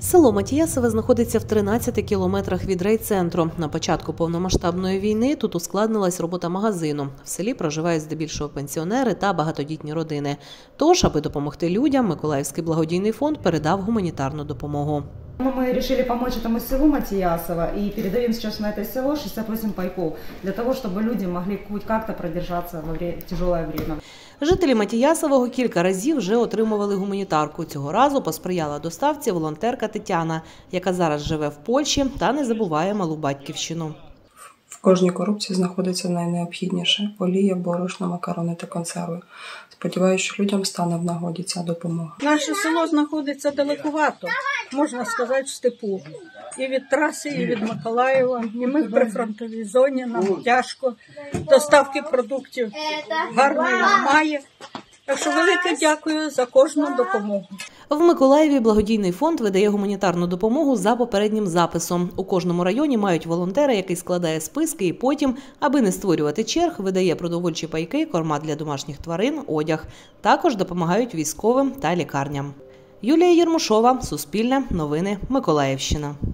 Село Матіясове знаходиться в 13 кілометрах від райцентру. На початку повномасштабної війни тут ускладнилась робота магазину. В селі проживають здебільшого пенсіонери та багатодітні родини. Тож, аби допомогти людям, Миколаївський благодійний фонд передав гуманітарну допомогу. Мы решили помочь этому селу Матиясово и передаем сейчас на это село 68 пайков, для того, чтобы люди могли хоть как-то продержаться во тяжелое время. Жителі Матіясового кілька разів вже отримували гуманітарку. Цього разу посприяла доставці волонтерка Тетяна, яка зараз живе в Польщі та не забуває малу батьківщину. В кожній коробці знаходиться найнеобхідніше – олія, борошно, макарони та консерви. Сподіваюся, що людям стане в нагоді ця допомога. Наше село знаходиться далекувато, можна сказати, в степу. І від траси, і від Миколаєва. І ми в прифронтовій зоні, нам тяжко. Доставки продуктів гарної немає. Так що велике дякую за кожну допомогу. В Миколаєві благодійний фонд видає гуманітарну допомогу за попереднім записом. У кожному районі мають волонтера, який складає списки і потім, аби не створювати черг, видає продовольчі пайки, корма для домашніх тварин, одяг. Також допомагають військовим та лікарням. Юлія Єрмушова, Суспільне, Новини, Миколаївщина.